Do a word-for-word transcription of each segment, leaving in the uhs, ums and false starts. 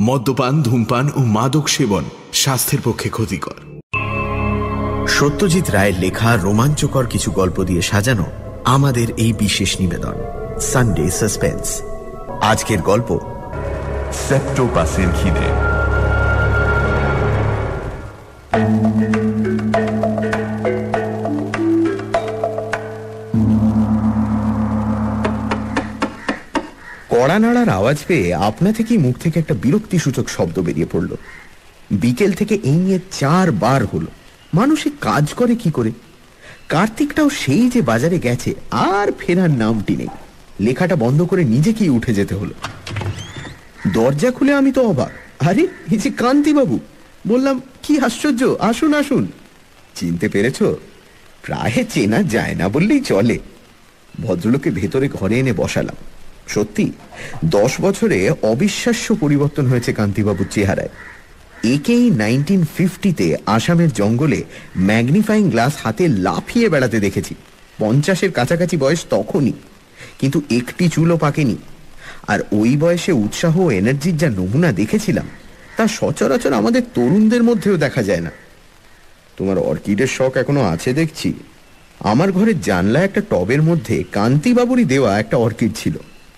মদ্যপান, ধূমপান ও মাদক সেবন স্বাস্থ্যের পক্ষে ক্ষতিকর। সত্যজিৎ রায়ের লেখা রোমাঞ্চকর কিছু গল্প দিয়ে সাজানো আমাদের এই বিশেষ নিবেদন সানডে সাসপেন্স। আজকের গল্প সেপ্টোপাসের খিদে। কড়া নাড়ার আওয়াজ পেয়ে আপনা থেকেই মুখ থেকে একটা বিরক্তিসূচক শব্দ বেরিয়ে পড়ল। বিকেল থেকে এই নিয়ে চারবার হলো। মানুষে কাজ করে কি করে? কার্তিকটাও সেই যে বাজারে গেছে, আর ফেরার নামটি নেই। লেখাটা বন্ধ করে নিজেকেই উঠে যেতে হলো। দরজা খুলে আমি তো অবাক। আরে এই যে কান্তিবাবু! বললাম, কি আশ্চর্য, আসুন আসুন। চিনতে পেরেছ? প্রায় চেনা যায় না বললেই চলে। ভদ্রলোকে ভেতরে ঘরে এনে বসালাম। সত্যি দশ বছরে অবিশ্বাস্য পরিবর্তন হয়েছে কান্তিবাবুর চেহারায়। একেই নাইনটিন ফিফটিতে আসামের জঙ্গলে ম্যাগনিফাইং গ্লাস হাতে লাফিয়ে বেড়াতে দেখেছি। পঞ্চাশের কাছাকাছি বয়স তখনই, কিন্তু একটি চুলও পাকেনি। আর ওই বয়সে উৎসাহ ও এনার্জির যা নমুনা দেখেছিলাম, তা সচরাচর আমাদের তরুণদের মধ্যেও দেখা যায় না। তোমার অর্কিডের শখ এখনো আছে দেখছি। আমার ঘরের জানলা একটা টবের মধ্যে কান্তিবাবুরই দেওয়া একটা অর্কিড ছিল।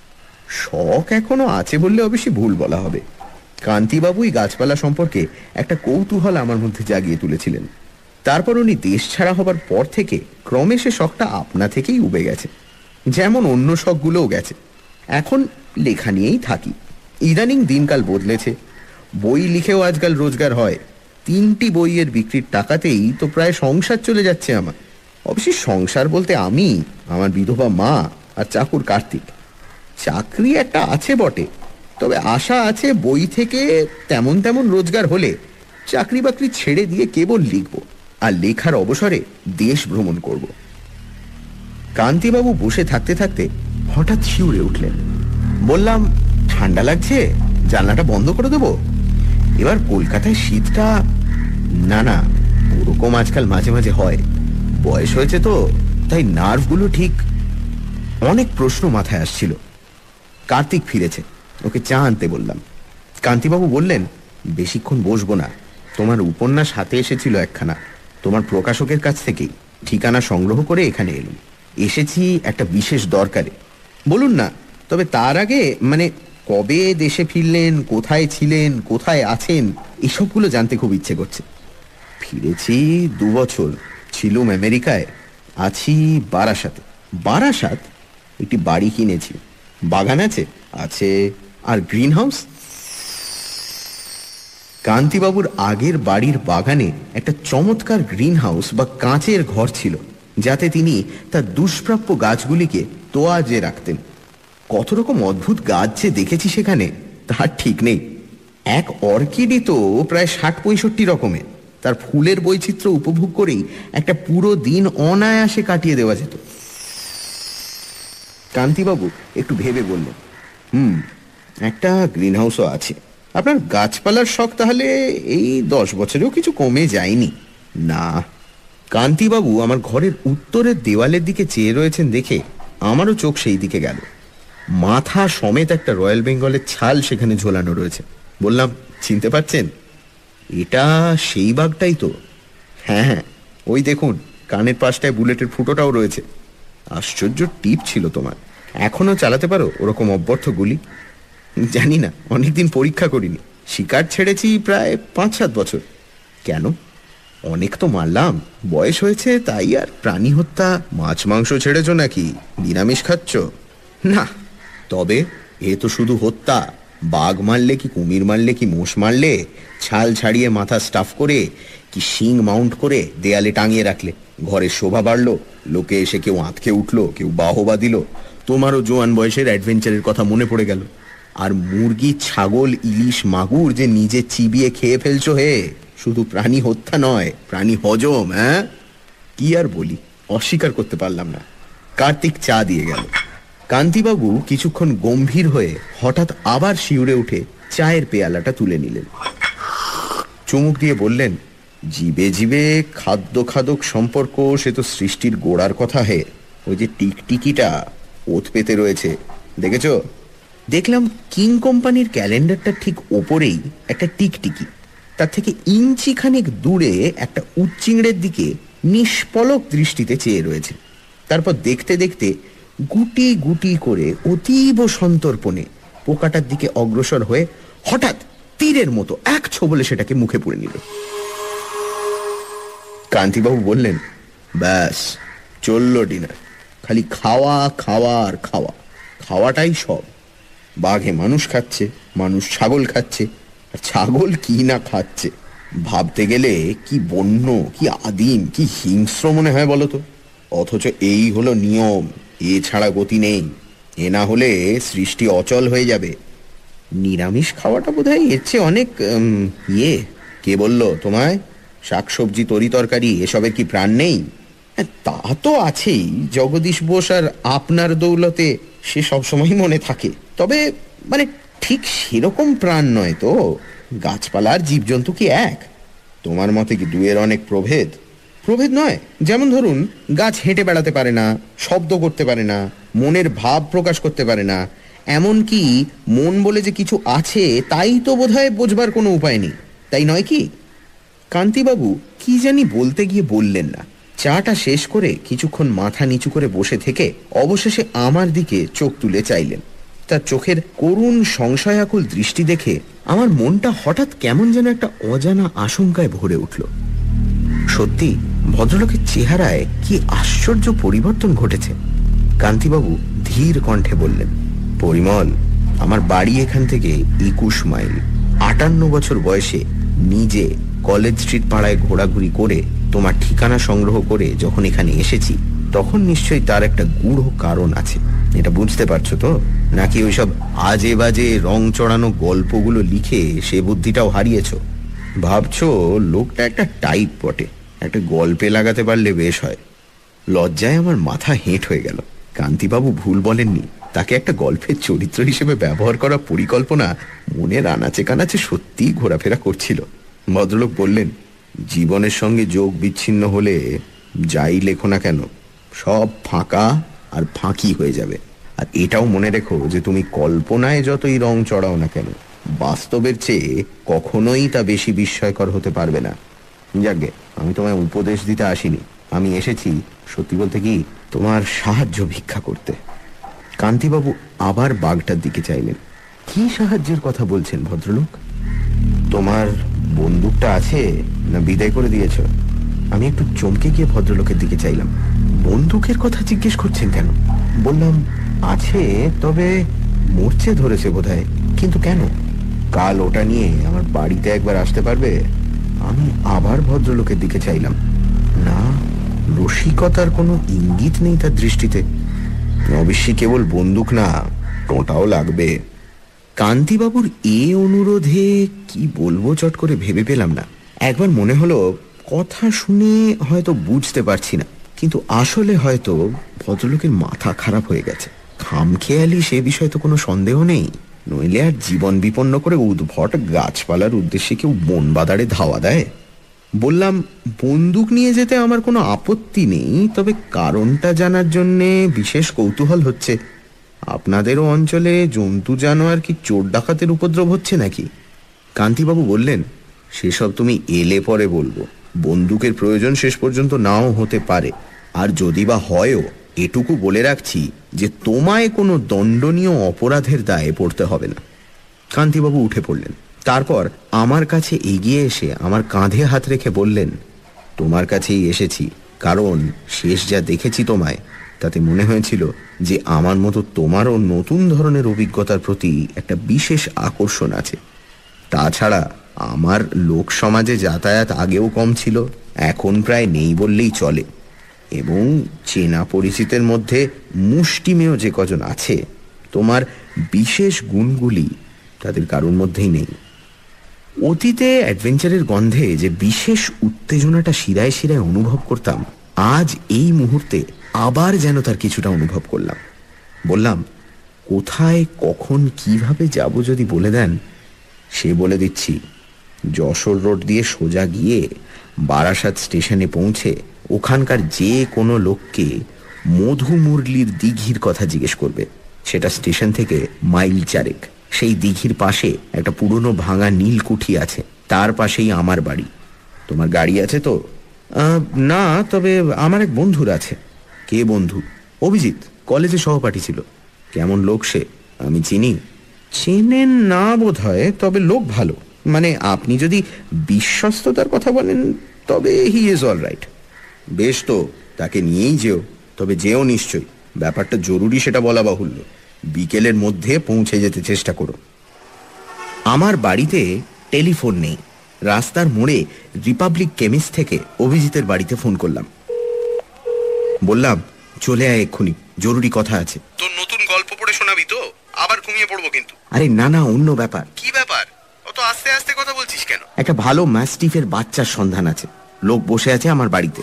শখ এখনো আছে বললে অবশ্যই ভুল বলা হবে। কান্তিবাবুই গাছপালা সম্পর্কে একটা কৌতূহল আমার মধ্যে জাগিয়ে তুলেছিলেন। তারপর উনি দেশ ছাড়া হবার পর থেকে ক্রমে সে শখটা আপনা থেকেই উবে গেছে, যেমন অন্য শখগুলোও গেছে। এখন লেখা নিয়েই থাকি। ইদানিং দিনকাল বদলেছে। বই লিখেও আজকাল রোজগার হয়। তিনটি বইয়ের বিক্রির টাকাতেই তো প্রায় সংসার চলে যাচ্ছে আমার। অবশ্যই সংসার বলতে আমি, আমার বিধবা মা আর চাকর কার্তিক। চাকরি একটা আছে বটে, তবে আশা আছে বই থেকে তেমন তেমন রোজগার হলে চাকরি বাকরি ছেড়ে দিয়ে কেবল লিখব আর লেখার অবসরে দেশ ভ্রমণ করব। কান্তিবাবু বসে থাকতে থাকতে হঠাৎ শিউরে উঠলেন। বললাম, ঠান্ডা লাগছে, জানলাটা বন্ধ করে দেবো? এবার কলকাতায় শীতটা... না না, ওরকম আজকাল মাঝে মাঝে হয়। বয়স হয়েছে তো, তাই নার্ভগুলো ঠিক... অনেক প্রশ্ন মাথায় আসছিল। কার্তিক ফিরেছে, ওকে চা আনতে বললাম। কান্তিবাবু বললেন, বেশিক্ষণ বসবো না। তোমার উপন্যাস হাতে এসেছিল একখানা, তোমার প্রকাশকের কাছ থেকেই ঠিকানা সংগ্রহ করে এখানে এলুম। এসেছি একটা বিশেষ দরকারে। বলুন না, তবে তার আগে মানে কবে দেশে ফিরলেন, কোথায় ছিলেন, কোথায় আছেন, এসবগুলো জানতে খুব ইচ্ছে করছে। ফিরেছি দু বছর, ছিলুম আমেরিকায়, আছি বারাসাতে। বারাসাত? একটি বাড়ি কিনেছি। বাগান আছে? আছে। আর গ্রিন হাউস? কান্তিবাবুর আগের বাড়ির বাগানে একটা চমৎকার গ্রিন হাউস বা কাঁচের ঘর ছিল, যাতে তিনি তার দুষ্প্রাপ্য গাছগুলিকে তোয়াজে রাখতেন। কত রকম অদ্ভুত গাছ যে দেখেছি সেখানে, তার ঠিক নেই। এক অর্কিডই তো প্রায় ষাট পঁয়ষট্টি রকমের। তার ফুলের বৈচিত্র্য উপভোগ করেই একটা পুরো দিন অনায়াসে কাটিয়ে দেওয়া যেত। কান্তিবাবু একটু ভেবে বললেন, হুম একটা গ্রিন হাউসও আছে। আপনার গাছপালার শখ তাহলে এই দশ বছরেও কিছু কমে যায়নি? না। কান্তিবাবু আমার ঘরের উত্তরের দেওয়ালের দিকে চেয়ে রয়েছেন দেখে আমারও চোখ সেই দিকে গেল। মাথা সমেত একটা রয়্যাল বেঙ্গলের ছাল সেখানে ঝোলানো রয়েছে। বললাম, চিনতে পারছেন? এটা সেই বাঘটাই তো। হ্যাঁ হ্যাঁ, ওই দেখুন কানের পাশটায় বুলেটের ফুটোটাও রয়েছে। আশ্চর্য টিপ ছিল তোমার। এখনো চালাতে পারো ওরকম অব্যর্থ গুলি? জানি না, অনেকদিন পরীক্ষা করিনি। শিকার ছেড়েছি প্রায় পাঁচ সাত বছর। কেন? অনেক তো মারলাম, বয়স হয়েছে তাই। আর প্রাণী হত্যা? মাছ মাংস ছেড়েছ নাকি? নিরামিষ খাচ্ছ? না। তবে এ তো শুধু হত্যা। বাঘ মারলে কি, কুমির মারলে কি, মোষ মারলে ছাল ছাড়িয়ে মাথা স্টাফ করে কি শিং মাউন্ট করে দেয়ালে টাঙিয়ে রাখলে ঘরের শোভা বাড়লো, লোকে এসে কেউ আঁতকে উঠলো, কেউ বাহবা দিল, তোমারও জোয়ান বয়সের অ্যাডভেঞ্চারের কথা মনে পড়ে গেল। আর মুরগি, ছাগল, ইলিশ, মাগুর যে নিজে চিবিয়ে খেয়ে ফেলছো হে, শুধু প্রাণী হত্যা নয়, প্রাণী হজম। হ্যাঁ, কি আর বলি, অস্বীকার করতে পারলাম না। কার্তিক চা দিয়ে গেল। কান্তিবাবু কিছুক্ষণ গম্ভীর হয়ে হঠাৎ আবার শিউরে উঠে চায়ের পেয়ালাটা তুলে নিলেন। চুমুক দিয়ে বললেন, জীবে জীবে খাদ্য খাদক সম্পর্ক সে তো সৃষ্টির গোড়ার কথা হে। ওই যে টিকটিকিটা ওত পেতে রয়েছে, দেখেছ? দেখলাম কিং কোম্পানির ক্যালেন্ডারটা ঠিক ওপরেই একটা টিকটিকি, তার থেকে ইঞ্চি খানিক দূরে একটা উচ্চিংড়ের দিকে নিষ্পলক দৃষ্টিতে চেয়ে রয়েছে। তারপর দেখতে দেখতে গুটি গুটি করে অতীব সন্তর্পণে পোকাটার দিকে অগ্রসর হয়ে হঠাৎ তীরের মতো এক ছোবলে সেটাকে মুখে পুরে নিল। কান্তিবাবু বললেন, ব্যাস চলল ডিনার, খালি খাওয়া খাওয়া আর খাওয়া, খাওয়াটাই সব। বাঘে মানুষ খাচ্ছে, মানুষ ছাগল খাচ্ছে, আর ছাগল কি না খাচ্ছে ভাবতে গেলে কি বন্য, কি আদিম, কি হিংস্র মনে হয় বলতো। অথচ এই হলো নিয়ম, এছাড়া গতি নেই। এ না হলে সৃষ্টি অচল হয়ে যাবে। নিরামিষ খাওয়াটা বোধ হয় এর চেয়ে অনেক ইয়ে। কে বললো তোমায় শাকসবজি তরি তরকারি এসবের কি প্রাণ নেই? তা তো আছেই, জগদীশ বোস আর আপনার দৌলতে সে সবসময় মনে থাকে, তবে মানে ঠিক সেরকম প্রাণ নয় তো। গাছপালার জীবজন্তু কি এক? তোমার মতে কি দুয়ের অনেক প্রভেদ? প্রভেদ নয়, যেমন ধরুন গাছ হেঁটে বেড়াতে পারে না, শব্দ করতে পারে না, মনের ভাব প্রকাশ করতে পারে না, এমন কি মন বলে যে কিছু আছে তাই তো বোধহয় বোঝবার কোনো উপায় নেই, তাই নয় কি? কান্তিবাবু কি জানি বলতে গিয়ে বললেন না। চাটা শেষ করে কিছুক্ষণ মাথা নিচু করে বসে থেকে অবশেষে আমার দিকে চোখ তুলে চাইলেন। তার চোখের করুণ সংশয়াকুল দৃষ্টি দেখে আমার মনটা হঠাৎ কেমন যেন একটা অজানা আশঙ্কায় ভরে উঠল। সত্যি ভদ্রলোকের চেহারায় কি আশ্চর্য পরিবর্তন ঘটেছে। কান্তিবাবু ধীর কণ্ঠে বললেন, পরিমল, আমার বাড়ি এখান থেকে একুশ মাইল। আটান্ন বছর বয়সে নিজে কলেজ স্ট্রিট পাড়ায় ঘোরাঘুরি করে তোমার ঠিকানা সংগ্রহ করে যখন এখানে এসেছি, তখন নিশ্চয়ই তার একটা গূঢ় কারণ আছে। এটা বুঝতে পারছো তো? নাকি ওইসব আজে বাজে রং চড়ানো গল্পগুলো লিখে সে বুদ্ধিটাও হারিয়েছ? ভাবছো লোকটা একটা টাইপ বটে, একটা গল্পে লাগাতে পারলে বেশ হয়। লজ্জায় আমার মাথা হেঁট হয়ে গেল। কান্তিবাবু ভুল বলেননি, তাকে একটা গল্পের চরিত্র হিসেবে ব্যবহার করা পরিকল্পনা মনের আনাচে কানাচে সত্যিই ঘোরাফেরা করছিল। ভদ্রলোক বললেন, জীবনের সঙ্গে যোগ বিচ্ছিন্ন হলে যাই লেখো না কেন সব ফাঁকা আর ফাঁকি হয়ে যাবে। আর এটাও মনে রেখো যে তুমি কল্পনায় যতই রং চড়াও না কেন, বাস্তবের চেয়ে কখনোই তা বেশি বিস্ময়কর হতে পারবে না। যাকে আমি তোমায় উপদেশ দিতে আসিনি, আমি এসেছি সত্যি বলতে কি তোমার সাহায্য ভিক্ষা করতে। কান্তিবাবু আবার বাঘটার দিকে চাইলেন। কি সাহায্যের কথা বলছেন ভদ্রলোক? তোমার বন্দুকটা আছে না বিদায় করে দিয়েছ? আমি একটু চমকে গিয়ে ভদ্রলোকের দিকে চাইলাম। বন্দুকের কথা জিজ্ঞেস করছেন কেন? বললাম, আছে, তবে মরচে ধরেছে বোধহয়। কিন্তু কেন? কাল ওটা নিয়ে আমার বাড়িতে একবার আসতে পারবে? আমি আবার ভদ্রলোকের দিকে চাইলাম। না, রসিকতার কোনো ইঙ্গিত নেই তার দৃষ্টিতে। অবশ্যই কেবল বন্দুক না, টোঁটাও লাগবে। কান্তিবাবুর এ অনুরোধে কি বলবো চট করে ভেবে পেলাম না। একবার মনে হলো কথা শুনে হয়তো বুঝতে পারছি না, কিন্তু আসলে হয়তো ভদ্রলোকের মাথা খারাপ হয়ে গেছে। খামখেয়ালি সে বিষয়ে তো কোনো সন্দেহ নেই, নইলে আর জীবন বিপন্ন করে উদ্ভট গাছপালার উদ্দেশ্যে কেউ বন বাদারে ধাওয়া দেয়। বললাম, বন্দুক নিয়ে যেতে আমার কোনো আপত্তি নেই, তবে কারণটা জানার জন্যে বিশেষ কৌতূহল হচ্ছে। আপনাদেরও অঞ্চলে জন্তু জানোয়ার কি চোর ডাকাতের উপদ্রব হচ্ছে নাকি? কান্তিবাবু বললেন, সেসব তুমি এলে পরে বলবো। বন্দুকের প্রয়োজন শেষ পর্যন্ত নাও হতে পারে, আর যদি বা হয়ও, এটুকু বলে রাখছি যে তোমায় কোনো দণ্ডনীয় অপরাধের দায়ে পড়তে হবে না। কান্তিবাবু উঠে পড়লেন। তারপর আমার কাছে এগিয়ে এসে আমার কাঁধে হাত রেখে বললেন, তোমার কাছেই এসেছি কারণ শেষ যা দেখেছি তোমায়, তাতে মনে হয়েছিল যে আমার মতো তোমারও নতুন ধরনের অভিজ্ঞতার প্রতি একটা বিশেষ আকর্ষণ আছে। তাছাড়া আমার লোক সমাজে যাতায়াত আগেও কম ছিল, এখন প্রায় নেই বললেই চলে, এবং চেনা পরিচিতের মধ্যে মুষ্টিমেয় যে কজন আছে, তোমার বিশেষ গুণগুলি তাদের কারোর মধ্যেই নেই। অতীতে অ্যাডভেঞ্চারের গন্ধে যে বিশেষ উত্তেজনাটা শিরায় শিরায় অনুভব করতাম, আজ এই মুহূর্তে আবার যেন তার কিছুটা অনুভব করলাম। বললাম, কোথায় কখন কিভাবে যাব যদি বলে দেন? সে বলে দিচ্ছি, যশোর রোড দিয়ে সোজা গিয়ে বারাসাত স্টেশনে পৌঁছে ওখানকার যে কোনো লোককে মধু মুরলির দিঘির কথা জিজ্ঞেস করবে। সেটা স্টেশন থেকে মাইল চারেক। সেই দিঘির পাশে একটা পুরনো ভাঙা নীলকুঠি আছে, তার পাশেই আমার বাড়ি। তোমার গাড়ি আছে তো? না, তবে আমার এক বন্ধুর আছে। কে বন্ধু? অভিজিৎ, কলেজে সহপাঠী ছিল। কেমন লোক সে? আমি চিনি? চেনেন না বোধ হয়, তবে লোক ভালো। মানে আপনি যদি বিশ্বস্ততার কথা বলেন তবে হি ইজ অল রাইট। বেশ, তো তাকে নিয়েই যেও, তবে যেও নিশ্চয়ই। ব্যাপারটা জরুরি সেটা বলা বাহুল্য। বিকেলের মধ্যে পৌঁছে যেতে চেষ্টা করো। আমার বাড়িতে টেলিফোন নেই। রাস্তার মোড়ে রিপাবলিক কেমিস্ট থেকে অভিজিতের বাড়িতে ফোন করলাম। বললাম, চলে আয় এক্ষুনি, জরুরি কথা আছে। তোর নতুন গল্প পড়ে শোনাবি তো? আবার ঘুমিয়ে পড়বো কিন্তু। আরে না না, অন্য ব্যাপার। কি ব্যাপার? অত আস্তে আস্তে কথা বলছিস কেন? একটা ভালো ম্যাস্টিফের বাচ্চার সন্ধান আছে। লোক বসে আছে আমার বাড়িতে।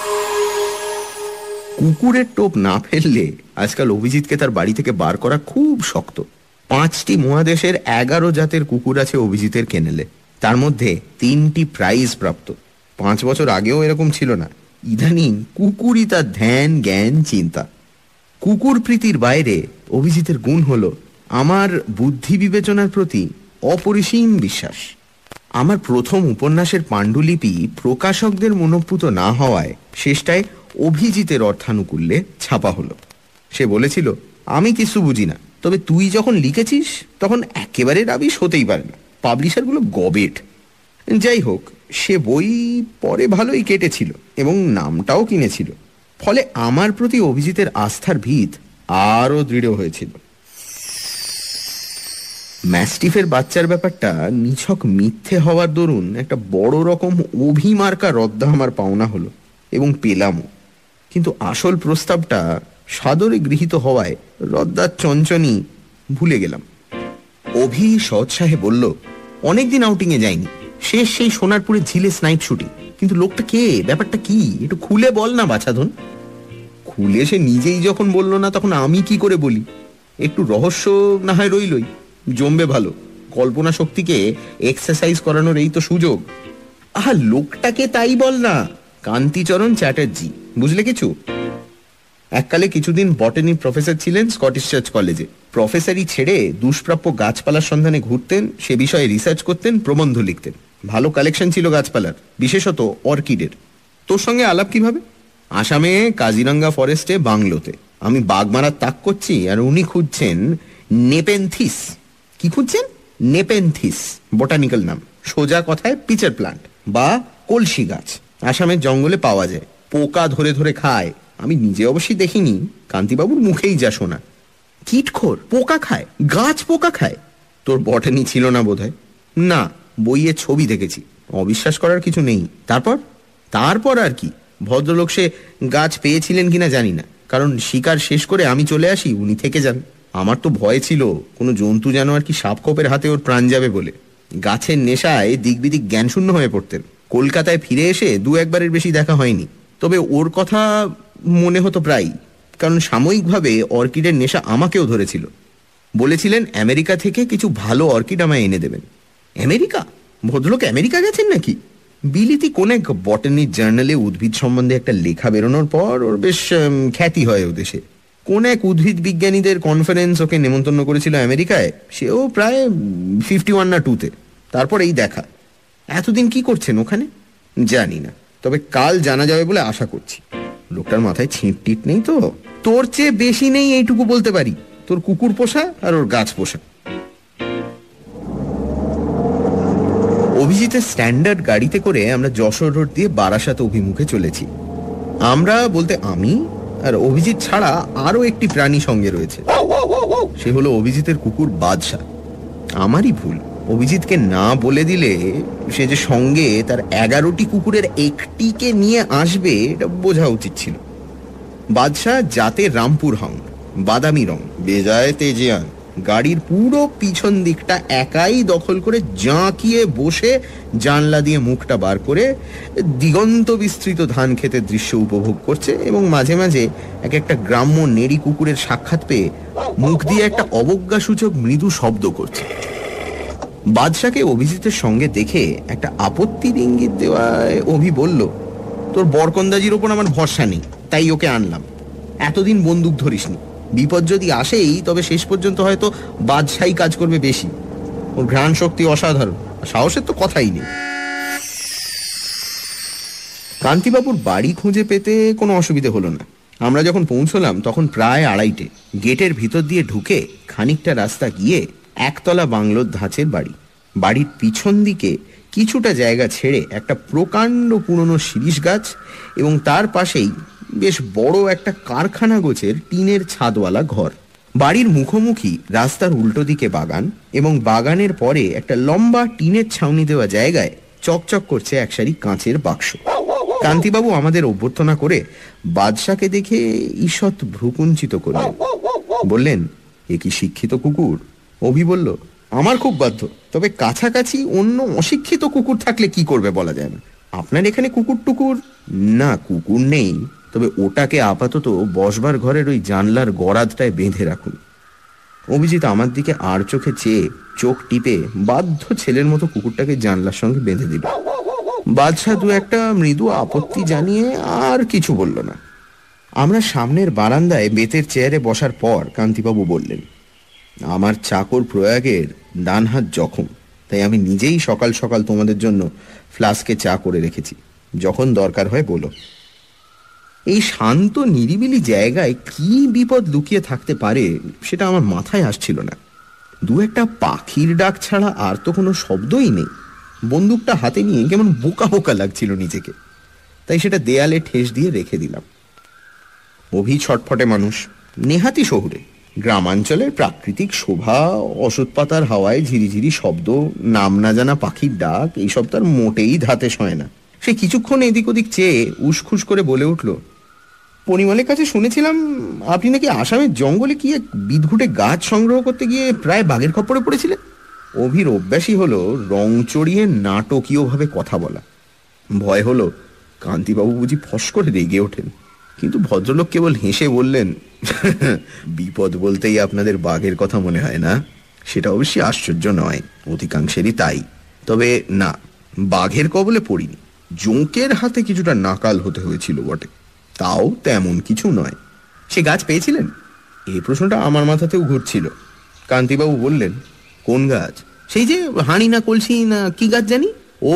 কুকুরের টোপ না ফেললে আজকাল অভিজিৎকে তার বাড়ি থেকে বার করা খুব শক্ত। পাঁচটি মহাদেশের এগারো জাতের কুকুর আছে অভিজিতের কেনেলে, তার মধ্যে তিনটি প্রাইজ প্রাপ্ত। পাঁচ বছর আগেও এরকম ছিল না। ইদানিং কুকুরই তার ধ্যান, জ্ঞান, চিন্তা। কুকুর প্রীতির বাইরে অভিজিতের গুণ হলো আমার বুদ্ধি বিবেচনার প্রতি অপরিসীম বিশ্বাস। আমার প্রথম উপন্যাসের পাণ্ডুলিপি প্রকাশকদের মনোপুত না হওয়ায় শেষটায় অভিজিতের অর্থানুকূল্যে ছাপা হলো। সে বলেছিল, আমি কিছু বুঝি না, তবে তুই যখন লিখেছিস তখন একেবারে রাবিশ হতেই পারে না। পাবলিশারগুলো গবেট। যাই হোক, সে বই পরে ভালোই কেটেছিল এবং নামটাও কিনেছিল। ফলে আমার প্রতি অভিজিতের আস্থার ভিত আরও দৃঢ় হয়েছিল। ম্যাস্টিফের বাচ্চার ব্যাপারটা নিছক মিথ্যে হওয়ার দরুন একটা বড় রকম অভিমার্কা রদ্দা আমার পাওনা হলো এবং পেলামও। কিন্তু আসল প্রস্তাবটা সাদরে গৃহীত হওয়ায় রদ্দার চঞ্চনি ভুলে গেলাম। অভি সৎসাহে বলল, অনেকদিন আউটিংয়ে যায়নি, শেষ সেই সোনারপুরের ঝিলে স্নাইট শুটিং। কিন্তু লোকটা কে, ব্যাপারটা কি, একটু খুলে বল না বাছাধন। খুলে সে নিজেই যখন বলল না, তখন আমি কি করে বলি? একটু রহস্য না হয় রইলই, জমবে ভালো। কল্পনা শক্তিকে এক্সারসাইজ করানোর এই তো সুযোগ। আহা, লোকটাকে তাই বল না। কান্তিচরণ চ্যাটার্জি, বুঝলে কিছু? এককালে কিছুদিন বটানি প্রফেসর ছিলেন স্কটিশ চার্চ কলেজে। প্রফেসরই ছেড়ে দুষ্প্রাপ্য গাছপালার সন্ধানে ঘুরতেন, সে বিষয়ে রিসার্চ করতেন, প্রবন্ধ লিখতেন। ভালো কালেকশন ছিল গাছপালার, বিশেষত অর্কিডের। তোর সঙ্গে আলাপ কিভাবে? আসামে কাজিরাঙ্গা ফরেস্টে বাংলোতে। আমি বাঘ মারার তাক করছি আর উনি খুঁজছেন নেপেনথিস। কি খুঁজছেন? নেপেনথিস বোটানিক্যাল নাম। সোজা কথায় পিচার প্লান্ট বা কলসি গাছ। আসামের জঙ্গলে পাওয়া যায়, পোকা ধরে ধরে খায়। আমি নিজে অবশ্যই দেখিনি, কান্তিবাবুর মুখেই যা শোনা। কীটখোর, পোকা খায়, গাছ পোকা খায়। তোর বটানি ছিল না বোধহয়? না, বইয়ে ছবি দেখেছি। অবিশ্বাস করার কিছু নেই। তারপর তারপর আর কি? ভদ্রলোক সে গাছ পেয়েছিলেন কিনা জানি না, কারণ শিকার শেষ করে আমি চলে আসি, উনি থেকে যান। আমার তো ভয় ছিল কোনো জন্তু যেন আর কি সাপখোপের হাতে ওর প্রাণ যাবে বলে। গাছের নেশায় দিকবিদিক জ্ঞানশূন্য হয়ে পড়তেন। কলকাতায় ফিরে এসে দু একবারের বেশি দেখা হয়নি, তবে ওর কথা মনে হতো প্রায়, কারণ সাময়িকভাবে অর্কিডের নেশা আমাকেও ধরেছিল। বলেছিলেন আমেরিকা থেকে কিছু ভালো অর্কিড আমায় এনে দেবেন। আমেরিকা? ভদ্রলোক আমেরিকা গেছেন নাকি? বিলিতি কোন এক বটানি জার্নালে উদ্ভিদ সম্বন্ধে একটা লেখা বেরোনোর পর ওর বেশ খ্যাতি হয় ও দেশে। কোন এক উদ্ভিদ বিজ্ঞানীদের কনফারেন্স ওকে নেমন্তন্ন করেছিল আমেরিকায়, সেও প্রায় ফিফটি ওয়ান না টুতে। তারপর এই দেখা। এতদিন কি করছেন ওখানে জানি না, তবে কাল জানা যাবে বলে আশা করছি। লোকটার মাথায় ছিট টিট নেই তো? তোর চেয়ে বেশি নেই এইটুকু বলতে পারি। তোর কুকুর পোষা আর ওর গাছ পোষা। অভিজিতের স্ট্যান্ডার্ড গাড়িতে করে আমরা যশোর রোড দিয়ে বারাসাত অভিমুখে চলেছি। আমরা বলতে আমি আর অভিজিৎ ছাড়া আরো একটি প্রাণী সঙ্গে রয়েছে। সে হলো অভিজিতের কুকুর বাদশা। আমারই ভুল, অভিজিৎকে না বলে দিলে সে যে সঙ্গে তার এগারোটি কুকুরের একটিকে নিয়ে আসবে এটা বোঝা উচিত ছিল। বাদশা জাতে রামপুর হাউন্ড, বাদামি রং, বেজায় তেজিয়ান। গাড়ির পুরো পিছন দিকটা একাই দখল করে জাঁকিয়ে বসে জানলা দিয়ে মুখটা বার করে দিগন্ত বিস্তৃত ধান ক্ষেতের দৃশ্য উপভোগ করছে এবং মাঝে মাঝে এক একটা গ্রাম্য নেড়ি কুকুরের সাক্ষাৎ পেয়ে মুখ দিয়ে একটা অবজ্ঞাসূচক মৃদু শব্দ করছে। বাদশাকে অভিজিতের সঙ্গে দেখে একটা আপত্তির ইঙ্গিত দেওয়ায় অভি বলল, তোর বরকন্দাজির ওপর আমার ভরসা নেই, তাই ওকে আনলাম। এতদিন বন্দুক ধরিসনি, বিপদ যদি আসেই তবে শেষ পর্যন্ত হয়তো বাদশাহী কাজ করবে বেশি। ওর ঘ্রাণ শক্তি অসাধারণ, সাহসের তো কথাই নেই। কান্তিবাবুর বাড়ি খুঁজে পেতে কোনো অসুবিধে হলো না। আমরা যখন পৌঁছলাম তখন প্রায় আড়াইটে। গেটের ভিতর দিয়ে ঢুকে খানিকটা রাস্তা গিয়ে একতলা বাংলোর ধাঁচের বাড়ি। বাড়ির পিছন দিকে কিছুটা জায়গা ছেড়ে একটা প্রকাণ্ড পুরনো শিরীষ গাছ এবং তার পাশেই বেশ বড় একটা কারখানা গোছের টিনের ছাদওয়ালা ঘর। বাড়ির মুখোমুখি রাস্তার উল্টো দিকে বাগান এবং বাগানের পরে একটা লম্বা টিনের ছাউনি দেওয়া জায়গায় চকচক করছে এক সারি কাঁচের বাক্স। কান্তিবাবু আমাদের অভ্যর্থনা করে বাদশাকে দেখে ঈষৎ ভ্রুকুঞ্চিত করলেন, বললেন, এ কি শিক্ষিত কুকুর? অভি বলল, আমার খুব বাধ্য, তবে কাছাকাছি অন্য অশিক্ষিত কুকুর থাকলে কি করবে বলা যায় না। আপনার এখানে কুকুর টুকুর? না, কুকুর নেই, তবে ওটাকে আপাতত বসবার ঘরের ওই জানলার গরাদটায় বেঁধে রাখুন। অভিজিৎ আমার দিকে আর চোখে চেয়ে চোখ টিপে বাধ্য ছেলের মতো কুকুরটাকে জানলার সঙ্গে বেঁধে দিল। বাদশা দু একটা মৃদু আপত্তি জানিয়ে আর কিছু বলল না। আমরা সামনের বারান্দায় বেতের চেয়ারে বসার পর কান্তিবাবু বললেন, আমার চাকর প্রয়াগের ডান হাত জখম, তাই আমি নিজেই সকাল সকাল তোমাদের জন্য ফ্লাস্কে চা করে রেখেছি, যখন দরকার হয় বলো। এই শান্ত নিরিবিলি জায়গায় কি বিপদ লুকিয়ে থাকতে পারে সেটা আমার মাথায় আসছিল না। দু একটা পাখির ডাক ছাড়া আর তো কোনো শব্দই নেই। বন্দুকটা হাতে নিয়ে কেমন বোকা বোকা লাগছিল নিজেকে, তাই সেটা দেয়ালে ঠেস দিয়ে রেখে দিলাম। অভি ছটফটে মানুষ, নেহাতি শহুরে। গ্রামাঞ্চলের প্রাকৃতিক শোভা, ওষুধ পাতার হাওয়ায় ঝিরিঝিরি শব্দ, নাম না জানা পাখির ডাক, এইসব তার মোটেই ধাতে সয় না। সে কিছুক্ষণ এদিক ওদিক চেয়ে উসখুস করে বলে উঠল, পরিমলের কাছে শুনেছিলাম আপনি নাকি আসামের জঙ্গলে কি এক বিদঘুটে গাছ সংগ্রহ করতে গিয়ে প্রায় বাঘের খপ্পরে পড়েছিলেন। অভির অভ্যাসই হলো রং চড়িয়ে নাটকীয়ভাবে কথা বলা। ভয় হলো কান্তিবাবু বুঝি ফস করে রেগে ওঠেন, কিন্তু ভদ্রলোক কেবল হেসে বললেন, বিপদ বলতেই আপনাদের বাঘের কথা মনে হয় না? সেটা অবশ্যই আশ্চর্য নয়, অধিকাংশেরই তাই। তবে না, বাঘের কবলে পড়িনি। জোঁকের হাতে কিছুটা নাকাল হতে হয়েছিল বটে, তাও তেমন কিছু নয়। সে গাছ পেয়েছিলেন? এই প্রশ্নটা আমার মাথাতেও ঘুরছিল। কান্তিবাবু বললেন, কোন গাছ? সেই যে হাঁড়ি না কলসি না কি গাছ জানি। ও,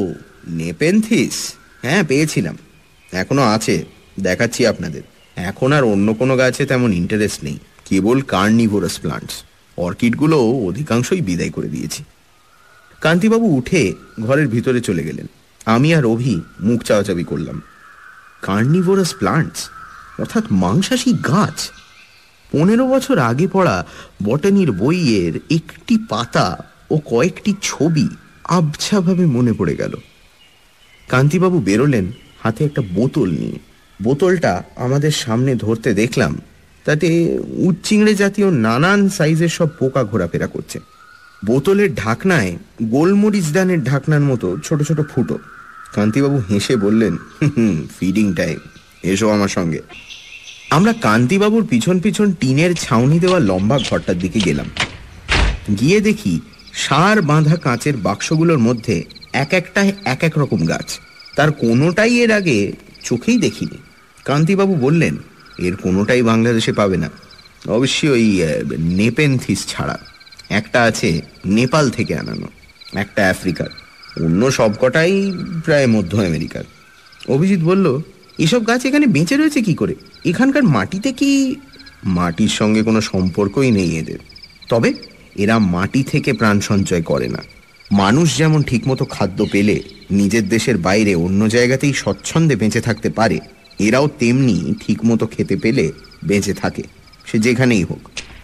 নেপেনথিস। হ্যাঁ, পেয়েছিলাম, এখনো আছে, দেখাচ্ছি আপনাদের। এখন আর অন্য কোনো গাছে তেমন ইন্টারেস্ট নেই, কেবল কার্নিভোরাস প্লান্টস। অর্কিডগুলো অধিকাংশই বিদায় করে দিয়েছি। কান্তিবাবু উঠে ঘরের ভিতরে চলে গেলেন। আমি আর অভি মুখ চাওয়াচাবি করলাম। কার্নিভোরাস প্লান্টস অর্থাৎ মাংসাশী গাছ। পনেরো বছর আগে পড়া বটানির বইয়ের একটি পাতা ও কয়েকটি ছবি আবছাভাবে মনে পড়ে গেল। কান্তিবাবু বেরোলেন হাতে একটা বোতল নিয়ে। বোতলটা আমাদের সামনে ধরতে দেখলাম তাতে উচ্চিংড়ে জাতীয় নানান সাইজের সব পোকা ঘোরাফেরা করছে। বোতলের ঢাকনায় গোলমরিচ দানের ঢাকনার মতো ছোট ছোট ফুটো। কান্তিবাবু হেসে বললেন, হুম ফিডিং টাইম, এসো আমার সঙ্গে। আমরা কান্তিবাবুর পিছন পিছন টিনের ছাউনি দেওয়া লম্বা ঘরটার দিকে গেলাম। গিয়ে দেখি সার বাঁধা কাঁচের বাক্সগুলোর মধ্যে এক একটায় এক এক রকম গাছ। তার কোনোটাই এর আগে চোখেই দেখিনি। কান্তিবাবু বললেন, এর কোনোটাই বাংলাদেশে পাবে না, অবশ্যই ওই নেপেনথিস ছাড়া। একটা আছে নেপাল থেকে আনানো, একটা আফ্রিকার, অন্য সবকটাই প্রায় মধ্য আমেরিকার। অভিজিৎ বলল, এসব গাছ এখানে বেঁচে রয়েছে কি করে? এখানকার মাটিতে কি? মাটির সঙ্গে কোনো সম্পর্কই নেই এদের, তবে এরা মাটি থেকে প্রাণ সঞ্চয় করে না। মানুষ যেমন ঠিকমতো খাদ্য পেলে নিজের দেশের বাইরে অন্য জায়গাতেই স্বচ্ছন্দে বেঁচে থাকতে পারে, এরাও তেমনি ঠিকমতো খেতে পেলে বেঁচে থাকে, সে যেখানেই হোক।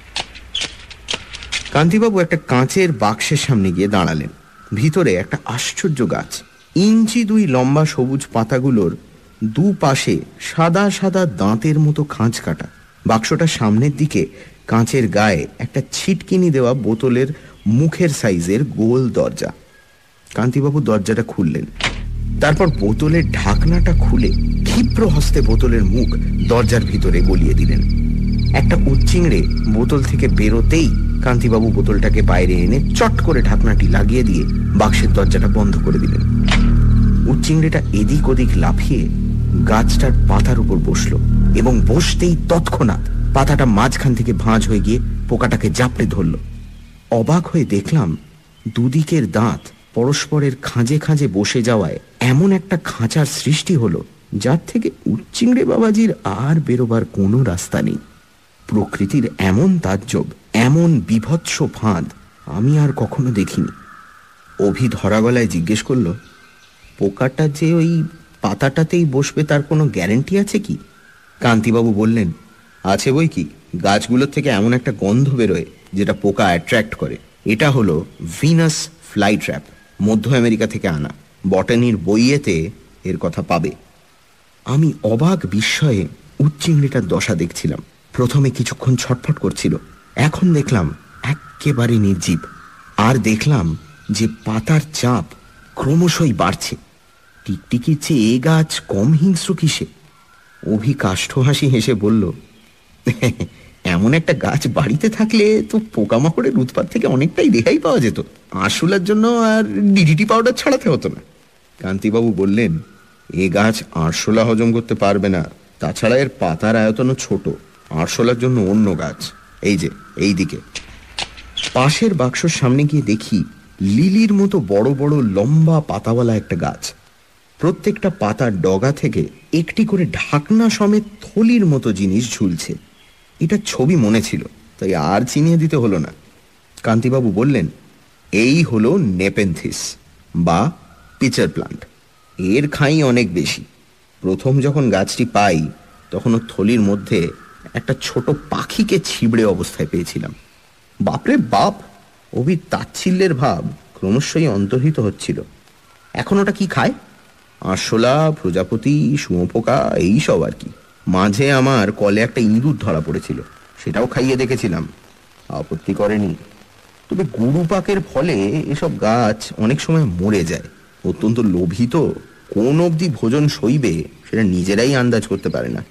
কান্তিবাবু একটা কাঁচের বাক্সের সামনে গিয়ে দাঁড়ালেন। ভিতরে একটা আশ্চর্য গাছ, ইঞ্চি দুই লম্বা, সবুজ পাতাগুলোর দুপাশে সাদা সাদা দাঁতের মতো খাঁজ কাটা। বাক্সটার সামনের দিকে কাঁচের গায়ে একটা ছিটকিনি দেওয়া বোতলের মুখের সাইজের গোল দরজা। কান্তিবাবু দরজাটা খুললেন, তারপর বোতলের ঢাকনাটা খুলে ক্ষিপ্র হস্তে বোতলের মুখ দরজার ভিতরে গলিয়ে দিলেন। একটা উচ্চিংড়ে বোতল থেকে বেরোতেই কান্তিবাবু বোতলটাকে বাইরে এনে চট করে ঢাকনাটি লাগিয়ে দিয়ে বাক্সের দরজাটা বন্ধ করে দিলেন। উচ্চিংড়েটা এদিক ওদিক লাফিয়ে গাছটার পাতার উপর বসলো এবং বসতেই তৎক্ষণাৎ পাতাটা মাঝখান থেকে ভাঁজ হয়ে গিয়ে পোকাটাকে জাপড়ে ধরল। অবাক হয়ে দেখলাম দুদিকের দাঁত পরস্পরের খাঁজে খাঁজে বসে যাওয়ায় এমন একটা খাঁচার সৃষ্টি হলো যার থেকে উচ্চিংড়ে বাবাজির আর বেরোবার কোনো রাস্তা নেই। প্রকৃতির এমন তাজ্জব, এমন বিভৎস ফাঁদ আমি আর কখনো দেখিনি। অভি ধরা গলায় জিজ্ঞেস করল, পোকাটা যে ওই পাতাটাতেই বসবে তার কোনো গ্যারেন্টি আছে কি? কান্তিবাবু বললেন, আছে বই কি, গাছগুলোর থেকে এমন একটা গন্ধ বেরোয় যেটা পোকা অ্যাট্রাক্ট করে। এটা হলো ভিনাস ফ্লাই ট্র্যাপ, মধ্য আমেরিকা থেকে আনা। বটানির বইয়েতে এর কথা পাবে। আমি অবাক বিস্ময়ে উচ্চিংড়িটার দশা দেখছিলাম। প্রথমে কিছুক্ষণ ছটফট করছিল, এখন দেখলাম একেবারে নির্জীব। আর দেখলাম যে পাতার চাপ ক্রমশই বাড়ছে। টিকটিকির চেয়ে এ গাছ কম হিংস্র কিসে? অভি কাষ্ঠ হাসি হেসে বলল, এমন একটা গাছ বাড়িতে থাকলে তো পোকামাকড়ের উৎপাত থেকে অনেকটাই রেহাই পাওয়া যেত। আরশোলার জন্য আর ডিডিটি পাউডার ছড়াতে হতো না। কান্তিবাবু বললেন, এ গাছ আরশোলা হজম করতে পারবে না, তাছাড়া এর পাতার আয়তনও ছোট। আরশোলার জন্য অন্য গাছ, এই যে এই দিকে। পাশের বাক্সর সামনে গিয়ে দেখি লিলির মতো বড় বড় লম্বা পাতাওয়ালা একটা গাছ। প্রত্যেকটা পাতার ডগা থেকে একটি করে ঢাকনা সমেত থলির মতো জিনিস ঝুলছে। এটা ছবি মনে ছিল, তাই আর চিনিয়ে দিতে হলো না। কান্তিবাবু বললেন, এই হলো নেপেনথিস বা পিচার প্লান্ট। এর খাই অনেক বেশি। প্রথম যখন গাছটি পাই তখন ওর থলির মধ্যে একটা ছোট পাখিকে ছিবড়ে অবস্থায় পেয়েছিলাম। বাপরে বাপ! অভি তাচ্ছিল্যের ভাব ক্রমশই অন্তর্হিত হচ্ছিল। এখন ওটা কি খায়? আরশোলা, প্রজাপতি, শুঁয়োপোকা, এই সব আর কি। মাঝে আমার কলে একটা ইঁদুর ধরা পড়েছিল, সেটাও খাইয়ে দেখেছিলাম, আপত্তি করেনি। তবে গুরুপাকের ফলে এসব গাছ অনেক সময় মরে যায়। অত্যন্ত লোভী তো, কোন অবধি ভোজন সইবে সেটা নিজেরাই আন্দাজ করতে পারে না।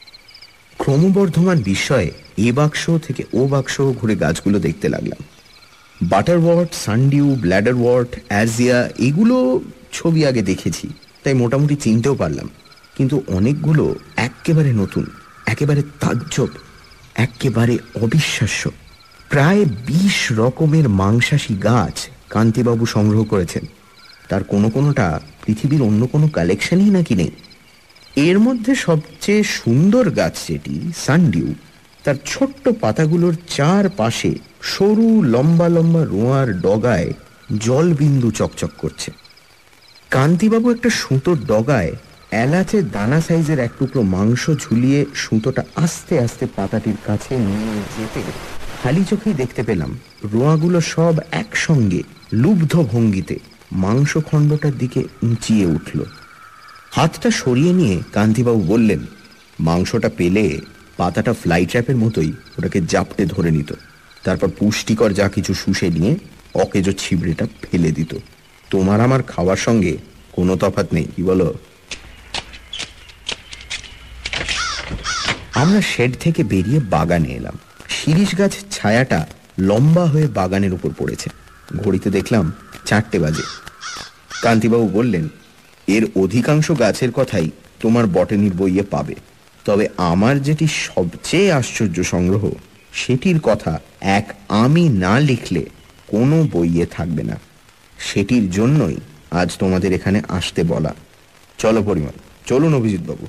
ক্রমবর্ধমান বিস্ময়ে এ বাক্স থেকে ও বাক্স ঘুরে গাছগুলো দেখতে লাগলাম। বাটারওয়ার্ট, সানডিউ, ব্ল্যাডারওয়ার্ট, অ্যাজিয়া, এগুলো ছবি আগে দেখেছি, তাই মোটামুটি চিনতেও পারলাম। কিন্তু অনেকগুলো একেবারে নতুন, একেবারে তাজ্জব, একেবারে অবিশ্বাস্য। প্রায় বিশ রকমের মাংসাশী গাছ কান্তিবাবু সংগ্রহ করেছেন। তার কোনো কোনোটা পৃথিবীর অন্য কোনো কালেকশনই নাকি নেই। এর মধ্যে সবচেয়ে সুন্দর গাছ যেটি, সানডিউ, তার ছোট্ট পাতাগুলোর চার পাশে সরু লম্বা লম্বা রোঁয়ার ডগায় জলবিন্দু চকচক করছে। কান্তিবাবু একটা সুতোর ডগায় এলাচের দানা সাইজের এক টুকরো মাংস ঝুলিয়ে সুতোটা আস্তে আস্তে পাতাটির কাছে নিয়ে যেতে খালি চোখেই দেখতে পেলাম রোঁয়াগুলো সব একসঙ্গে লুব্ধ ভঙ্গিতে মাংসখণ্ডটার দিকে উঁচিয়ে উঠল। হাতটা সরিয়ে নিয়ে কান্তিবাবু বললেন, মাংসটা পেলে পাতাটা ফ্লাই ট্র্যাপের মতোই ওটাকে জাপটে ধরে নিত, তারপর পুষ্টিকর যা কিছু শুষে নিয়ে অকেজো ছিবড়েটা ফেলে দিত। তোমার আমার খাওয়ার সঙ্গে কোনো তফাৎ নেই, কি বলো? আমরা শেড থেকে বেরিয়ে বাগানে এলাম। শিরীষ গাছের ছায়াটা লম্বা হয়ে বাগানের উপর পড়েছে। ঘড়িতে দেখলাম চারটে বাজে। কান্তিবাবু বললেন, এর অধিকাংশ গাছের কথাই তোমার বটানির বইয়ে পাবে, তবে আমার যেটি সবচেয়ে আশ্চর্য সংগ্রহ সেটির কথা এক আমি না লিখলে কোনো বইয়ে থাকবে না। সেটির জন্যই আজ তোমাদের এখানে আসতে বলা। চলো পরিমল, চলুন অভিজিৎবাবু।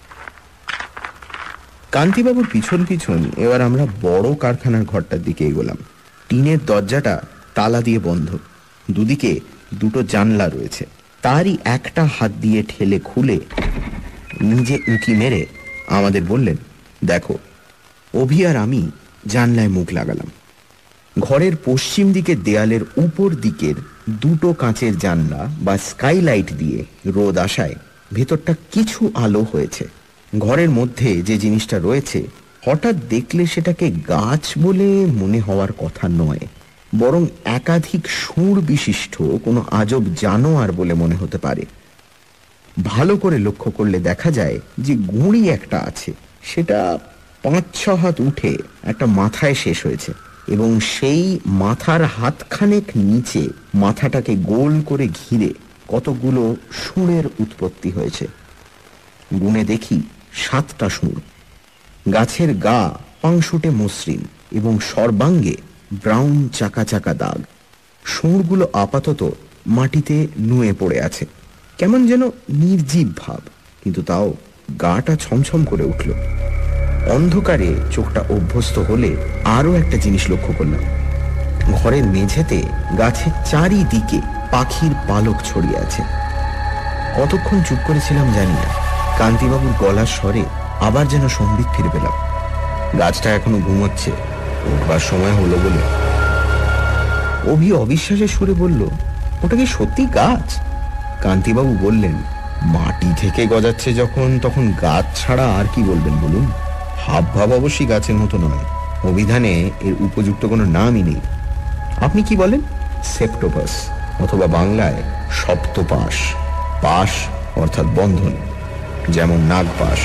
কান্তিবাবুর পিছন পিছন এবার আমরা বড় কারখানার ঘরটার দিকে এগোলাম। টিনের দরজাটা তালা দিয়ে বন্ধ, দুদিকে দুটো জানলা রয়েছে। তারই একটা হাত দিয়ে ঠেলে খুলে নিজে উঁকি মেরে আমাদের বললেন, দেখো। অভি আর আমি জানলায় মুখ লাগালাম। ঘরের পশ্চিম দিকের দেয়ালের উপর দিকের দুটো কাঁচের জানলা বা স্কাইলাইট দিয়ে রোদ আসায় ভেতরটা কিছু আলো হয়েছে। ঘরের মধ্যে যে জিনিসটা রয়েছে হঠাৎ দেখলে সেটাকে গাছ বলে মনে হওয়ার কথা নয়, বরং একাধিক সুর বিশিষ্ট কোনো আজব জানোয়ার বলে মনে হতে পারে। ভালো করে লক্ষ্য করলে দেখা যায় যে গুঁড়ি একটা আছে, সেটা পাঁচ ছ হাত উঠে একটা মাথায় শেষ হয়েছে এবং সেই মাথার হাতখানেক নিচে মাথাটাকে গোল করে ঘিরে কতগুলো সুরের উৎপত্তি হয়েছে। গুণে দেখি সাতটা সুর। গাছের গা পাংশুটে মসৃণ এবং সর্বাঙ্গে ব্রাউন চাকা চাকা দাগ। শুঁড়গুলো আপাতত মাটিতে নুয়ে পড়ে আছে, কেমন যেন নির্জীব ভাব, কিন্তু তাও গাটা ছমছম করে উঠল। অন্ধকারে চোখটা অভ্যস্ত হলে আরো একটা জিনিস লক্ষ্য করলাম। ঘরের মেঝেতে গাছের চারিদিকে পাখির পালক ছড়িয়ে আছে। কতক্ষণ চুপ করেছিলাম জানি না, কান্তিবাবুর গলার স্বরে আবার যেন সম্বিত ফিরে পেলাম। গাছটা এখনো ঘুমোচ্ছে, উঠবার সময় হলো বলে। অভি অবিশ্বাসের সুরে বলল, ওটা কি সত্যি গাছ? কান্তিবাবু বললেন, মাটি থেকে গজাচ্ছে যখন, তখন গাছ ছাড়া আর কি বলবেন বলুন। হাব ভাব অবশ্যই গাছের মতো নয়, অভিধানে এর উপযুক্ত কোনো নামই নেই। আপনি কি বলেন? সেপ্টোপাস, অথবা বাংলায় সপ্তপাশ। পাশ অর্থাৎ বন্ধন, যেমন নাগপাশ।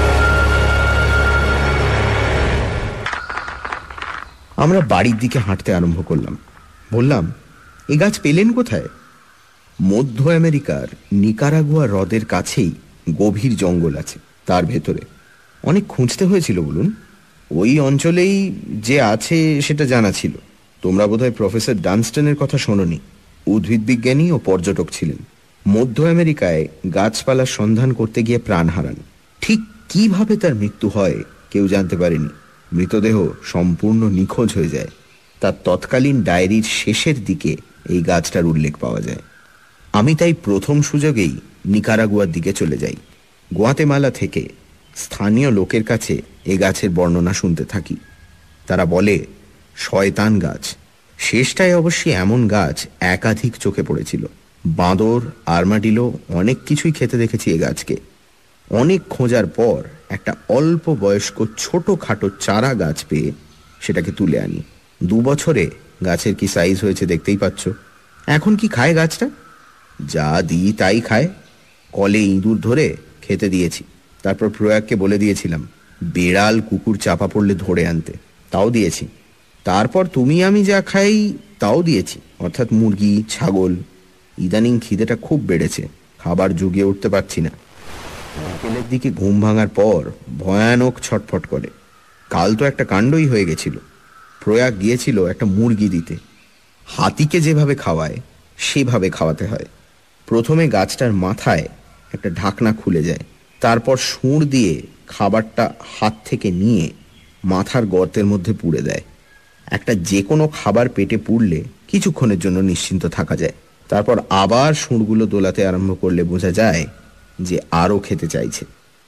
আমরা বাড়ির দিকে হাঁটতে আরম্ভ করলাম। বললাম, এ গাছ পেলেন কোথায়? মধ্য আমেরিকার নিকারাগুয়া হ্রদের কাছেই গভীর জঙ্গল আছে, তার ভেতরে। অনেক খুঁজতে হয়েছিল বলুন। ওই অঞ্চলেই যে আছে সেটা জানা ছিল। তোমরা বোধহয় প্রফেসর ডানস্টনের কথা শোনোনি। উদ্ভিদ বিজ্ঞানী ও পর্যটক ছিলেন। মধ্য আমেরিকায় গাছপালার সন্ধান করতে গিয়ে প্রাণ হারান। ঠিক কিভাবে তার মৃত্যু হয় কেউ জানতে পারেনি। মৃতদেহ সম্পূর্ণ নিখোঁজ হয়ে যায়। তার তৎকালীন ডায়েরির শেষের দিকে এই গাছটার উল্লেখ পাওয়া যায়। আমি তাই প্রথম সুযোগেই নিকারাগুয়ার দিকে চলে যাই। গুয়াতেমালা থেকে স্থানীয় লোকের কাছে এ গাছের বর্ণনা শুনতে থাকি। তারা বলে, শয়তান গাছ। শেষটায় অবশ্যই এমন গাছ একাধিক চোখে পড়েছিল। বাঁদর, আর্মাডিলো অনেক কিছুই খেতে দেখেছি এ গাছকে। অনেক খোঁজার পর একটা অল্প বয়স্ক ছোট খাটো চারা গাছ পেয়ে সেটাকে তুলে আনি। দু বছরে গাছের কি সাইজ হয়েছে দেখতেই পাচ্ছ। এখন কি খায় গাছটা? যা দিই তাই খায়। কলে ইঁদুর ধরে খেতে দিয়েছি। তারপর প্রয়াগকে বলে দিয়েছিলাম বেড়াল কুকুর চাপা পড়লে ধরে আনতে, তাও দিয়েছি। তারপর তুমি আমি যা খাই তাও দিয়েছি, অর্থাৎ মুরগি, ছাগল। ইদানিং খিদেটা খুব বেড়েছে, খাবার জুগিয়ে উঠতে পারছি না। বিকেলের দিকে ঘুম ভাঙার পর ভয়ানক ছটফট করে। কাল তো একটা কাণ্ডই হয়ে গেছিল। প্রয়াগ গিয়েছিল একটা মুরগি দিতে। হাতিকে যেভাবে খাওয়ায় সেভাবে খাওয়াতে হয়। প্রথমে গাছটার মাথায় একটা ঢাকনা খুলে যায়, তারপর শুঁড় দিয়ে খাবারটা হাত থেকে নিয়ে মাথার গর্তের মধ্যে পুড়ে দেয়। একটা যে কোনো খাবার পেটে পুড়লে কিছুক্ষণের জন্য নিশ্চিন্ত থাকা যায়। তারপর আবার শুঁড়গুলো দোলাতে আরম্ভ করলে বোঝা যায় যে আরও খেতে চাইছে।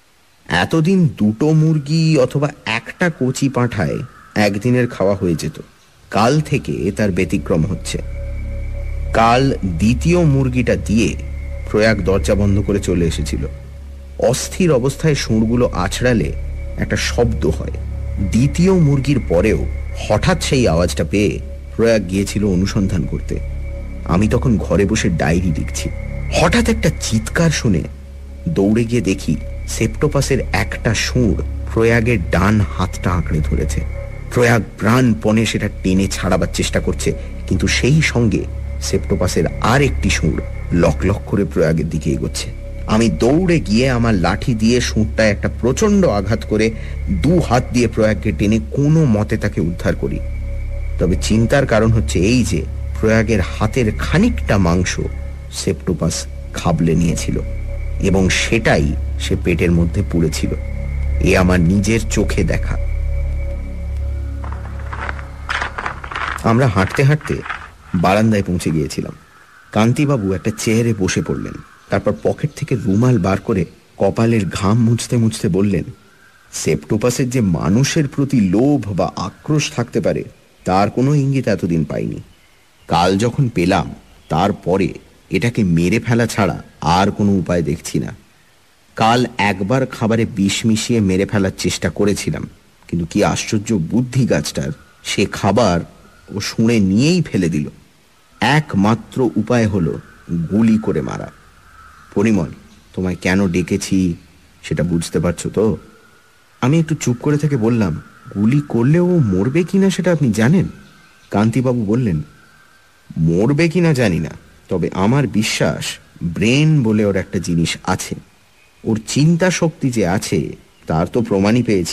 এতদিন দুটো মুরগি অথবা একটা কচি পাঁঠায় একদিনের খাওয়া হয়ে যেত। কাল থেকে তার ব্যতিক্রম হচ্ছে। কাল দ্বিতীয় মুরগিটা দিয়ে প্রয়াগ দরজা বন্ধ করে চলে এসেছিল। অস্থির অবস্থায় শুঁড়গুলো আছড়ালে একটা শব্দ হয়। দ্বিতীয় মুরগির পরেও হঠাৎ সেই আওয়াজটা পেয়ে প্রয়াগ গিয়েছিল অনুসন্ধান করতে। আমি তখন ঘরে বসে ডায়েরি লিখছি। হঠাৎ একটা চিৎকার শুনে দৌড়ে গিয়ে দেখি সেপ্টোপাসের একটা শুঁড় প্রয়াগের ডান হাতটা আঁকড়ে ধরেছে। প্রয়াগ প্রাণপণে সেটা টেনে ছাড়াবার চেষ্টা করছে, কিন্তু সেই সঙ্গে সেপ্টোপাসের আর একটি শুঁড় লক লক করে প্রয়াগের দিকে এগোচ্ছে। আমি দৌড়ে গিয়ে আমার লাঠি দিয়ে শুঁড়টা একটা প্রচন্ড আঘাত করে দু হাত দিয়ে প্রয়াগকে টেনে কোনো মতে তাকে উদ্ধার করি। তবে চিন্তার কারণ হচ্ছে এই যে প্রয়াগের হাতের খানিকটা মাংস সেপ্টোপাস খাবলে নিয়েছিল এবং সেটাই সে পেটের মধ্যে পুড়েছিল। এ আমার নিজের চোখে দেখা। আমরা হাঁটতে হাঁটতে বারান্দায় পৌঁছে গিয়েছিলাম। কান্তিবাবু একটা চেয়ারে বসে পড়লেন। তারপর পকেট থেকে রুমাল বার করে কপালের ঘাম মুছতে মুছতে বললেন, সেপ্টোপাসের যে মানুষের প্রতি লোভ বা আক্রোশ থাকতে পারে তার কোনো ইঙ্গিত এতদিন পাইনি। কাল যখন পেলাম তারপরে এটাকে মেরে ফেলা ছাড়া আর কোনো উপায় দেখছি না। কাল একবার খাবারে বিষ মিশিয়ে মেরে ফেলার চেষ্টা করেছিলাম, কিন্তু কি আশ্চর্য বুদ্ধি গাছটার, সে খাবার ও শুঁড়ে নিয়েই ফেলে দিল। একমাত্র উপায় হলো গুলি করে মারা। পরিমল, তোমায় কেন ডেকেছি সেটা বুঝতে পারছো তো? আমি একটু চুপ করে থেকে বললাম, গুলি করলে ও মরবে কিনা সেটা আপনি জানেন? কান্তিবাবু বললেন, মরবে কিনা জানি না, তবে আমার বিশ্বাস ব্রেন বলে ওর একটা জিনিস আছে। ওর চিন্তা শক্তি যে আছে তার তো প্রমাণই পেয়েছি।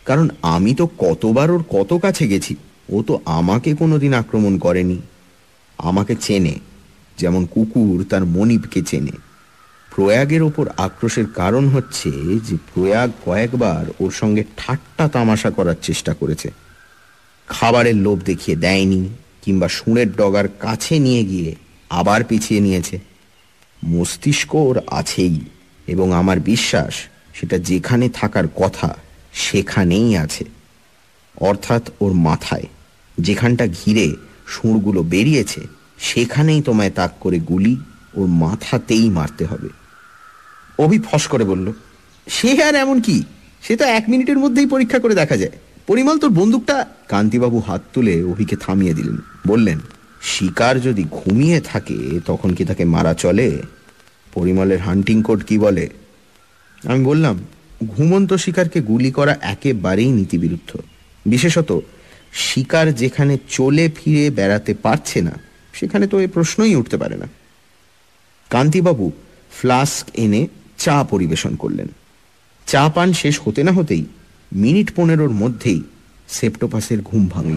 কারণ আমি তো কতবার ওর কত কাছে গেছি, ও তো আমাকে কোনোদিন আক্রমণ করেনি। আমাকে চেনে, যেমন কুকুর তার মনিবকে চেনে। প্রয়াগের ওপর আক্রোশের কারণ হচ্ছে যে প্রয়াগ কয়েকবার ওর সঙ্গে ঠাট্টা তামাশা করার চেষ্টা করেছে। খাবারের লোভ দেখিয়ে দেয়নি, কিংবা সুরের ডগার কাছে নিয়ে গিয়ে আবার পিছিয়ে নিয়েছে। মস্তিষ্ক ওর আছেই, এবং আমার বিশ্বাস সেটা যেখানে থাকার কথা সেখানেই আছে, অর্থাৎ ওর মাথায়। যেখানটা ঘিরে সুরগুলো বেরিয়েছে সেখানেই তোমায় তাক করে গুলি ওর মাথাতেই মারতে হবে। অভি ফস করে বলল, সে আর এমন কি, সে তো এক মিনিটের মধ্যেই পরীক্ষা করে দেখা যায়। পরিমল, তোর বন্দুকটা। কান্তিবাবু হাত তুলে অভিকে থামিয়ে দিলেন, বললেন, শিকার যদি ঘুমিয়ে থাকে তখন কি তাকে মারা চলে? পরিমলের হান্টিং কোড কি বলে? আমি বললাম, ঘুমন্ত শিকারকে গুলি করা একেবারেই নীতিবিরুদ্ধ, বিশেষত শিকার যেখানে চলে ফিরে বেড়াতে পারছে না সেখানে তো এ প্রশ্নই উঠতে পারে না। কান্তিবাবু ফ্লাস্ক এনে চা পরিবেশন করলেন। চা পান শেষ হতে না হতেই মিনিট পনেরোর মধ্যেই সেপ্টোপাসের ঘুম ভাঙল।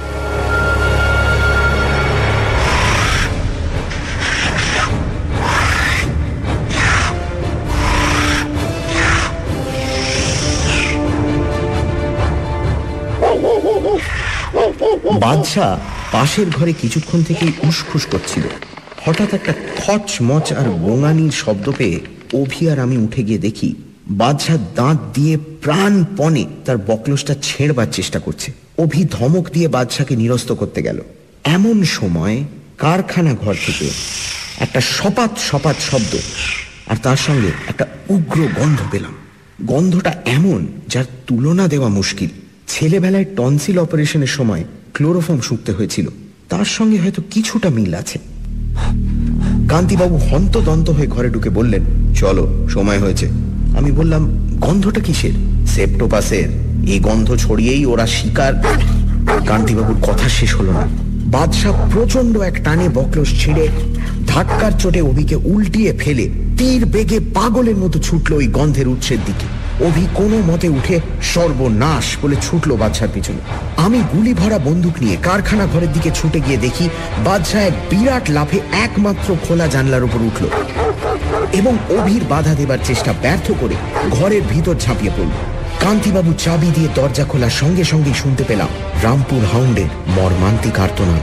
বাদশা পাশের ঘরে কিছুক্ষণ থেকেই উসখুস করছিল। হঠাৎ একটা খচ মচ আর গোঙানির শব্দ পেয়ে অভি আর আমি উঠে গিয়ে দেখি বাদশা দাঁত দিয়ে প্রাণপণে তার বকলসটা ছেড়বার চেষ্টা করছে। অভি ধমক দিয়ে বাদশাকে নিরস্ত করতে গেল। এমন সময় কারখানা ঘর থেকে একটা সপাত সপাত শব্দ আর তার সঙ্গে একটা উগ্র গন্ধ পেলাম। গন্ধটা এমন যার তুলনা দেওয়া মুশকিল। ছেলেবেলায় টনসিল অপারেশনের সময় ক্লোরোফর্ম শুঁকতে হয়েছিল, তার সঙ্গে হয়তো কিছুটা মিল আছে। কান্তিবাবু হন্তদন্ত হয়ে ঘরে ঢুকে বললেন, চলো, সময় হয়েছে। আমি বললাম, গন্ধটা কিসের? সেপ্টোপাসের। এই গন্ধ ছড়িয়েই ওরা শিকার। কান্তিবাবুর কথা শেষ হলো না। বাদশা প্রচন্ড এক টানে বকলস ছিঁড়ে ধাক্কার চোটে অভিকে উল্টিয়ে ফেলে তীর বেগে পাগলের মতো ছুটল ওই গন্ধের উৎসের দিকে। অভি কোনো মতে উঠে সর্বনাশ বলে ছুটল বাদশার পিছনে। আমি গুলি ভরা বন্দুক নিয়ে কারখানা ঘরের দিকে ছুটে গিয়ে দেখি বাদশা এক বিরাট লাফে একমাত্র খোলা জানলার উপর উঠল এবং অভির বাধা দেবার চেষ্টা ব্যর্থ করে ঘরের ভিতর ঝাঁপিয়ে পড়ল। কান্তিবাবু চাবি দিয়ে দরজা খোলার সঙ্গে সঙ্গেই শুনতে পেলাম রামপুর হাউন্ডের মর্মান্তিক আর্তনাদ।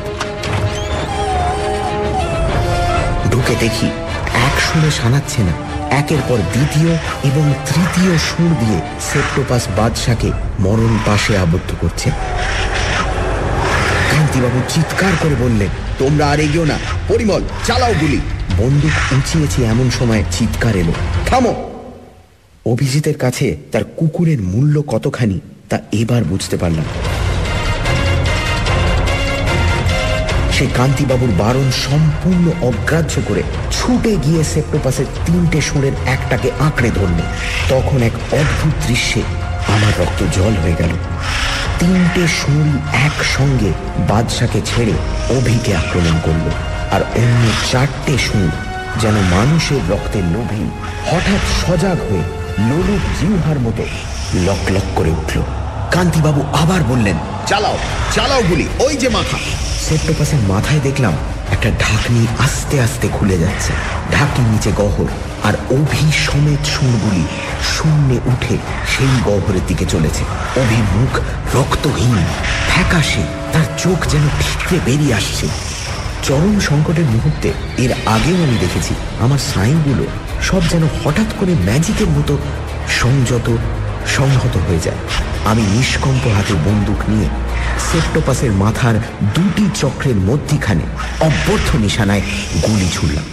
ঢুকে দেখি এক সুরে শানাচ্ছে না, একের পর দ্বিতীয় এবং তৃতীয় সুর দিয়ে সেপ্টোপাস বাদশাকে মরণ পাশে আবদ্ধ করছে। কান্তিবাবু চিৎকার করে বললেন, তোমরা আর এগিয়েও না, পরিমল চালাও গুলি। বন্দুক উঁচিয়েছি এমন সময় চিৎকার এলো, থামো। অভিজিতের কাছে তার কুকুরের মূল্য কতখানি তা এবার বুঝতে পারলাম। সে কান্তিবাবুর বারণ সম্পূর্ণ অগ্রাহ্য করে ছুটে গিয়ে সেপ্টোপাসের তিনটে সুরের একটাকে আঁকড়ে ধরল। তখন এক অদ্ভুত দৃশ্যে আমার রক্ত জল হয়ে গেল। তিনটে সুর একসঙ্গে বাদশাকে ছেড়ে অভিকে আক্রমণ করল, আর অন্য চারটে সুর যেন মানুষের রক্তের লোভী হঠাৎ সজাগ হয়ে লোলুপ জিহ্বার মতো লক লক করে উঠল। কান্তিবাবু আবার বললেন, চালাও চালাও গুলি, ওই যে মাথা। সেপ্টোপাসের মাথায় দেখলাম একটা ঢাকনি আস্তে আস্তে খুলে যাচ্ছে। ঢাকনির নিচে গহ্বর, আর অভি সমেত সুরগুলি শূন্যে উঠে সেই গহ্বরের দিকে চলেছে। অভি মুখ রক্তহীন, ফ্যাকাশে, তার চোখ যেন ঠিকরে বেরিয়ে আসছে। চরম সংকটের মুহূর্তে এর আগেও আমি দেখেছি আমার স্নায়ুগুলো সব যেন হঠাৎ করে ম্যাজিকের মতো সংযত সংহত হয়ে যায়। আমি নিষ্কম্প হাতে বন্দুক নিয়ে সেপ্টোপাসের মাথার দুটি চক্রের মধ্যিখানে অব্যর্থ নিশানায় গুলি ছুড়লাম।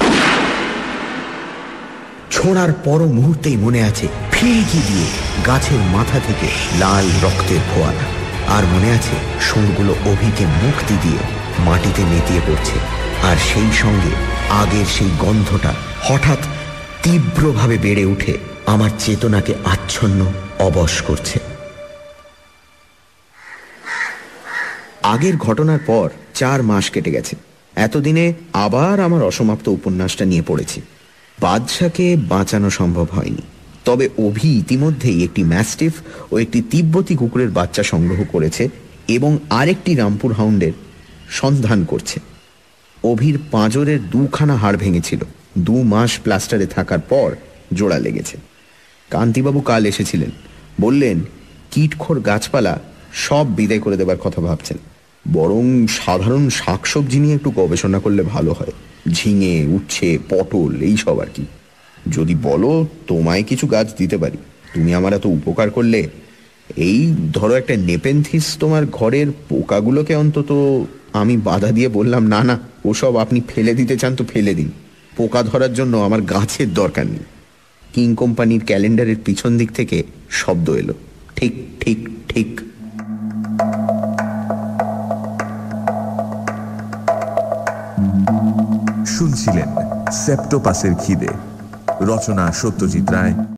ছোড়ার পর মুহূর্তেই মনে আছে ফিরকি দিয়ে গাছের মাথা থেকে লাল রক্তের ফোয়ারা, আর মনে আছে সুরগুলো অভিকে মুক্তি দিয়ে মাটিতে নেতিয়ে পড়ছে, আর সেই সঙ্গে আগের সেই গন্ধটা হঠাৎ তীব্রভাবে বেড়ে উঠে আমার চেতনাকে আচ্ছন্ন অবশ করছে। আগের ঘটনার পর চার মাস কেটে গেছে। এতদিনে আবার আমার অসমাপ্ত উপন্যাসটা নিয়ে পড়েছি। বাদশাকে বাঁচানো সম্ভব হয়নি, তবে অভি ইতিমধ্যেই একটি ম্যাস্টিফ ও একটি তিব্বতী কুকুরের বাচ্চা সংগ্রহ করেছে এবং আরেকটি রামপুর হাউন্ডের সন্ধান করছে। অভির পাঁজরের দুখানা হাড় ভেঙেছিল, দু মাস প্লাস্টারে থাকার পর জোড়া লেগেছে। কান্তিবাবু কাল এসেছিলেন, বললেন কীটখোর গাছপালা সব বিদায় করে দেবার কথা ভাবছেন, বরং সাধারণ শাকসবজি নিয়ে একটু গবেষণা করলে ভালো হয়, ঝিঙে, উচ্ছে, পটল এইসব আর কি। যদি বলো তোমায় কিছু গাছ দিতে পারি, তুমি আমার এত উপকার করলে। এই ধরো একটা নেপেনথিস তোমার ঘরের পোকাগুলোকে অন্তত। আমি বাধা দিয়ে বললাম, না না, ওসব আপনি ফেলে দিতে চান তো ফেলে দিন, পোকা ধরার জন্য আমার গাছের দরকার নেই। কিং কোম্পানির ক্যালেন্ডারের পিছন দিক থেকে শব্দ এলো, ঠিক ঠিক ঠিক। শুনছিলেন সেপ্টোপাসের খিদে, রচনা সত্যজিৎ রায়,